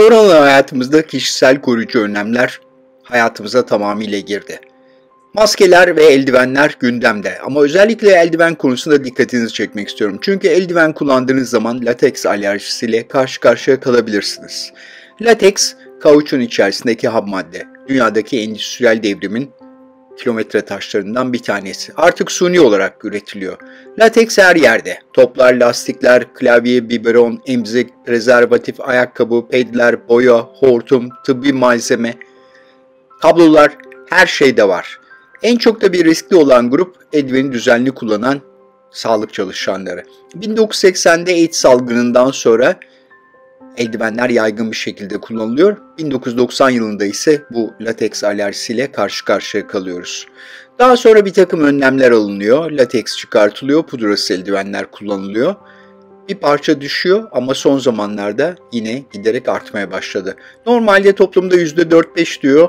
Korona hayatımızda kişisel koruyucu önlemler hayatımıza tamamıyla girdi. Maskeler ve eldivenler gündemde ama özellikle eldiven konusunda dikkatinizi çekmek istiyorum. Çünkü eldiven kullandığınız zaman lateks alerjisiyle karşı karşıya kalabilirsiniz. Lateks, kauçun içerisindeki ham madde. Dünyadaki endüstriyel devrimin kilometre taşlarından bir tanesi. Artık suni olarak üretiliyor. Lateks her yerde. Toplar, lastikler, klavye, biberon, emzik, prezervatif, ayakkabı, pedler, boya, hortum, tıbbi malzeme, kablolar, her şeyde var. En çok da bir riskli olan grup eldiveni düzenli kullanan sağlık çalışanları. 1980'de AIDS salgınından sonra eldivenler yaygın bir şekilde kullanılıyor. 1990 yılında ise bu lateks alerjisiyle karşı karşıya kalıyoruz. Daha sonra bir takım önlemler alınıyor. Lateks çıkartılıyor, pudrasız eldivenler kullanılıyor. Bir parça düşüyor ama son zamanlarda yine giderek artmaya başladı. Normalde toplumda %4-5 diyor.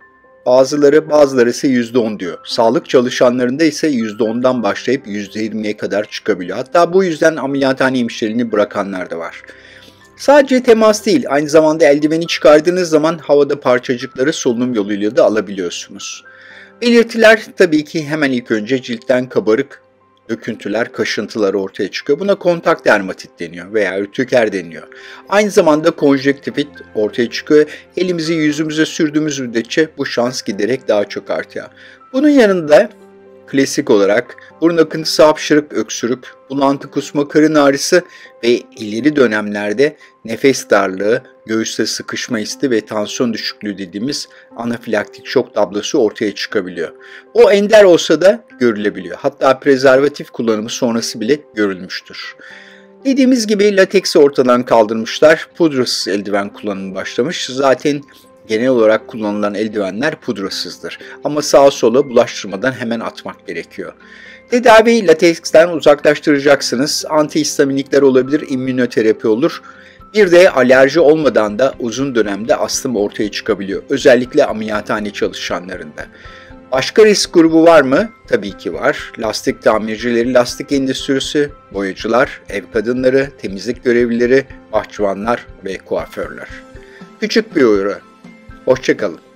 Bazıları ise %10 diyor. Sağlık çalışanlarında ise %10'dan başlayıp %20'ye kadar çıkabiliyor. Hatta bu yüzden ameliyathane hemşireliğini bırakanlar da var. Sadece temas değil, aynı zamanda eldiveni çıkardığınız zaman havada parçacıkları solunum yoluyla da alabiliyorsunuz. Belirtiler tabii ki hemen ilk önce ciltten kabarık, döküntüler, kaşıntılar ortaya çıkıyor. Buna kontak dermatit deniyor veya ürtiker deniyor. Aynı zamanda konjenktivit ortaya çıkıyor. Elimizi yüzümüze sürdüğümüz müddetçe bu şans giderek daha çok artıyor. Bunun yanında klasik olarak burun akıntısı, hapşırık, öksürük, bulantı, kusma, karın ağrısı ve ileri dönemlerde nefes darlığı, göğüste sıkışma hissi ve tansiyon düşüklüğü dediğimiz anafilaktik şok tablosu ortaya çıkabiliyor. O ender olsa da görülebiliyor. Hatta prezervatif kullanımı sonrası bile görülmüştür. Dediğimiz gibi lateksi ortadan kaldırmışlar, pudrasız eldiven kullanımı başlamış. Zaten genel olarak kullanılan eldivenler pudrasızdır. Ama sağa sola bulaştırmadan hemen atmak gerekiyor. Tedavi lateksten uzaklaştıracaksınız. Antihistaminikler olabilir, immünoterapi olur. Bir de alerji olmadan da uzun dönemde astım ortaya çıkabiliyor. Özellikle ameliyathane çalışanlarında. Başka risk grubu var mı? Tabii ki var. Lastik tamircileri, lastik endüstrisi, boyacılar, ev kadınları, temizlik görevlileri, bahçıvanlar ve kuaförler. Küçük bir uyarı. Hoşça kalın.